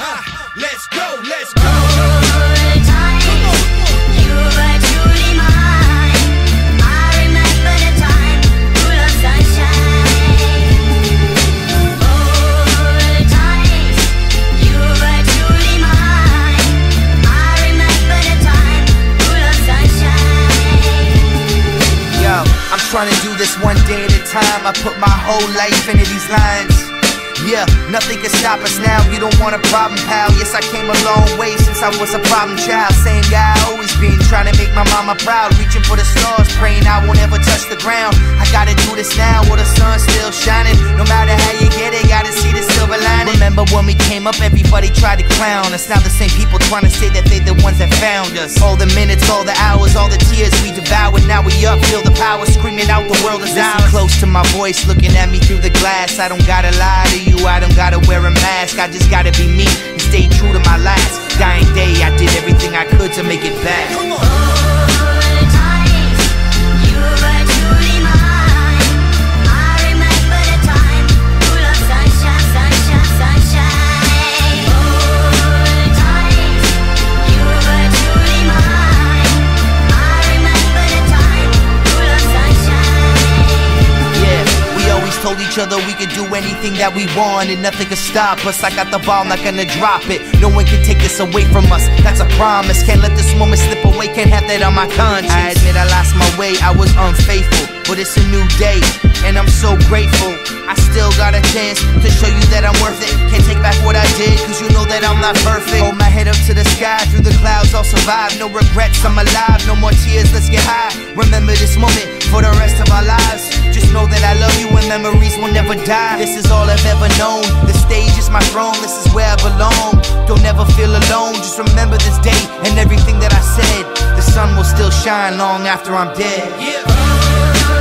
Let's go, let's go. Old times, you were truly mine. I remember the time full of sunshine. Old times, you were truly mine. I remember the time full of sunshine. Yo, I'm trying to do this one day at a time. I put my whole life into these lines. Yeah, nothing can stop us now. You don't want a problem, pal. Yes, I came a long way since I was a problem child. Same guy I always been, trying to make my mama proud. Reaching for the stars, praying I won't ever touch the ground. I gotta do this now while the sun's still shining. No matter how you get it, gotta see the silver lining. Remember when we came up, everybody tried to clown us. Now the same people trying to say that they the ones that found us. All the minutes, all the hours, all the tears we devoured. Now we up, feel the power, screaming out the world is ours. Close to my voice, looking at me through the glass. I don't gotta lie to you, I don't gotta wear a mask. I just gotta be me and stay true to my last dying day. I did everything I could to make it back. Come on. Old times, you were truly mine. I remember the time full of sunshine, sunshine, sunshine. Old times, you were truly mine. I remember the time full of sunshine. Yeah, we always told each other we could do anything that we want and nothing could stop us. I got the ball, I'm not gonna drop it. No one can take this away from us, that's a promise. Can't let this moment slip away, can't have that on my conscience. I admit I lost my way, I was unfaithful, but it's a new day, and I'm so grateful. I still got a chance to show you that I'm worth it. Can't take back what I did, cause you know that I'm not perfect. Hold my head up to the sky, through the clouds I'll survive. No regrets, I'm alive, no more tears, let's get high. Remember this moment for the rest of our lives. Just know that I love you and memories will never die. This is all I've ever known, the stage is my throne, this is where I belong. Don't ever feel alone, just remember this day and everything that I said. The sun will still shine long after I'm dead. Yeah.